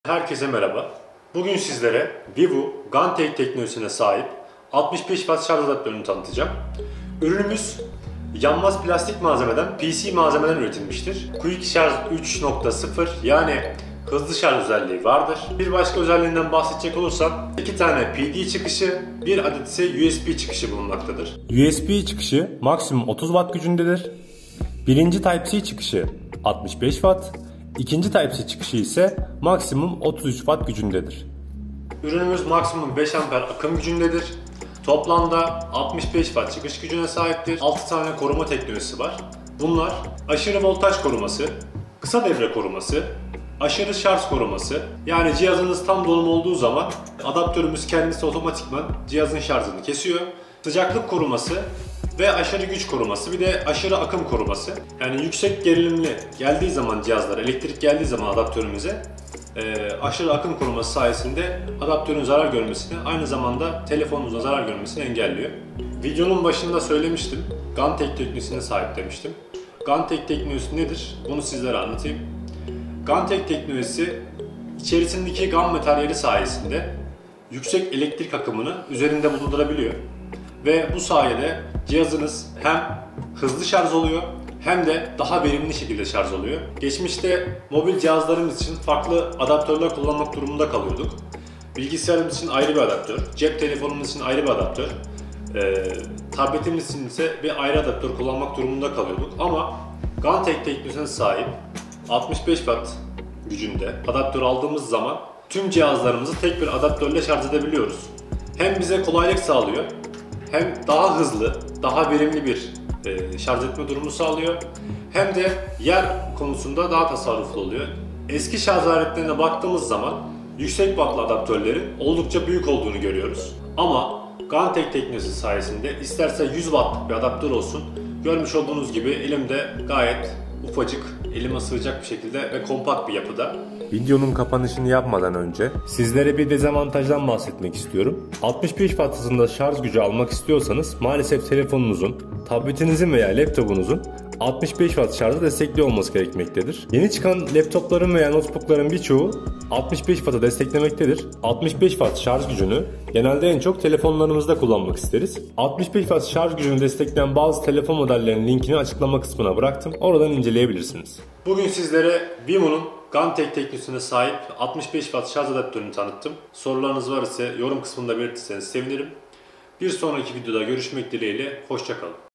Herkese merhaba. Bugün sizlere Vivo GaNTech teknolojisine sahip 65 Watt şarj adaptörünü tanıtacağım. Ürünümüz yanmaz plastik malzemeden, PC malzemeden üretilmiştir. Quick Charge 3.0 yani hızlı şarj özelliği vardır. Bir başka özelliğinden bahsedecek olursam 2 tane PD çıkışı, bir adet ise USB çıkışı bulunmaktadır. USB çıkışı maksimum 30 Watt gücündedir. Birinci Type-C çıkışı 65 Watt. İkinci Type-C çıkışı ise maksimum 33 Watt gücündedir. Ürünümüz maksimum 5 amper akım gücündedir. Toplamda 65 Watt çıkış gücüne sahiptir. 6 tane koruma teknolojisi var. Bunlar aşırı voltaj koruması, kısa devre koruması, aşırı şarj koruması. Yani cihazınız tam dolum olduğu zaman adaptörümüz kendisi otomatikman cihazın şarjını kesiyor. Sıcaklık koruması ve aşırı güç koruması, bir de aşırı akım koruması. Yani yüksek gerilimli geldiği zaman cihazlar, elektrik geldiği zaman adaptörümüze aşırı akım koruması sayesinde adaptörün zarar görmesini, aynı zamanda telefonunuzun zarar görmesini engelliyor. Videonun başında söylemiştim, GaNTech teknolojisine sahip demiştim. GaNTech teknolojisi nedir? Bunu sizlere anlatayım. GaNTech teknolojisi içerisindeki GaN materyali sayesinde yüksek elektrik akımını üzerinde bulundurabiliyor. Ve bu sayede cihazınız hem hızlı şarj oluyor hem de daha verimli şekilde şarj oluyor. Geçmişte mobil cihazlarımız için farklı adaptörler kullanmak durumunda kalıyorduk. Bilgisayarımız için ayrı bir adaptör, cep telefonumuz için ayrı bir adaptör, tabletimiz için ise bir ayrı adaptör kullanmak durumunda kalıyorduk. Ama GaNTech teknolojisine sahip 65 Watt gücünde adaptör aldığımız zaman tüm cihazlarımızı tek bir adaptörle şarj edebiliyoruz. Hem bize kolaylık sağlıyor, hem daha hızlı, daha verimli bir şarj etme durumu sağlıyor. Hem de yer konusunda daha tasarruflu oluyor. Eski şarj aletlerine baktığımız zaman yüksek wattlı adaptörlerin oldukça büyük olduğunu görüyoruz. Ama GaNTech teknolojisi sayesinde isterse 100 watt bir adaptör olsun, görmüş olduğunuz gibi elimde gayet ufacık, elime sığacak bir şekilde ve kompakt bir yapıda. Videonun kapanışını yapmadan önce sizlere bir dezavantajdan bahsetmek istiyorum. 65 Watt hızında şarj gücü almak istiyorsanız maalesef telefonunuzun, tabletinizin veya laptopunuzun 65 Watt şarjı destekli olması gerekmektedir. Yeni çıkan laptopların veya notebookların birçoğu 65 Watt'ı desteklemektedir. 65 Watt şarj gücünü genelde en çok telefonlarımızda kullanmak isteriz. 65 Watt şarj gücünü destekleyen bazı telefon modellerinin linkini açıklama kısmına bıraktım. Oradan inceleyebilirsiniz. Bugün sizlere Vivo'nun GaNTech teknolojisine sahip 65 Watt şarj adaptörünü tanıttım. Sorularınız var ise yorum kısmında belirtirseniz sevinirim. Bir sonraki videoda görüşmek dileğiyle, hoşça kalın.